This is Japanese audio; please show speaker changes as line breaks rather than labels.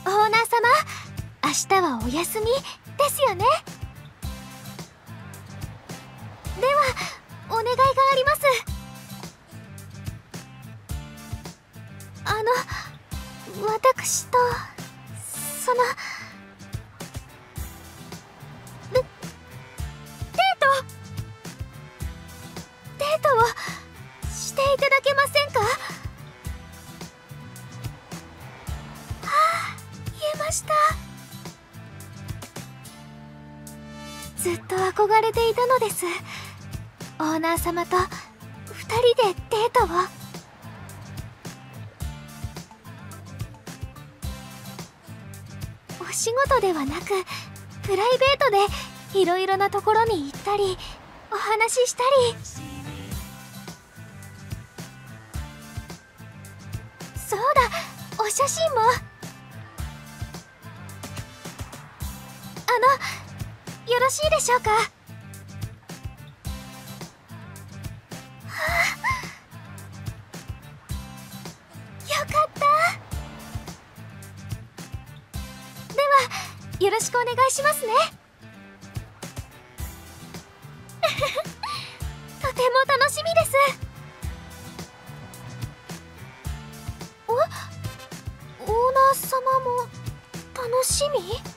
オーナー様、明日はお休みですよね。ではお願いがあります。私とそのデートをしていただけませんか？はあ、言えました。ずっと憧れていたのです。オーナー様と2人でデートを。お仕事ではなくプライベートでいろいろなところに行ったりお話ししたり。そうだ、お写真も。よろしいでしょうか？はあ、よかった。ではよろしくお願いしますね。とても楽しみです。オーナー様も楽しみ？